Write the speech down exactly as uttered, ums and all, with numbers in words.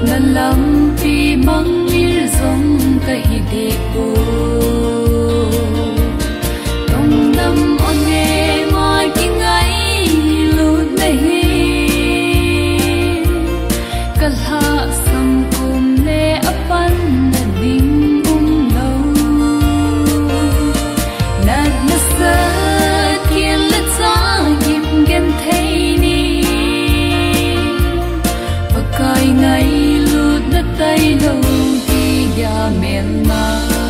nan lam pi mang il zong ka hi de ko tong dam on nge mai ki ngai lu nahi kal ha sam kum le apan na ding um lo na na sa kian la cha yim gen thei ni pakai ngai lu na tai lo ti ya men ma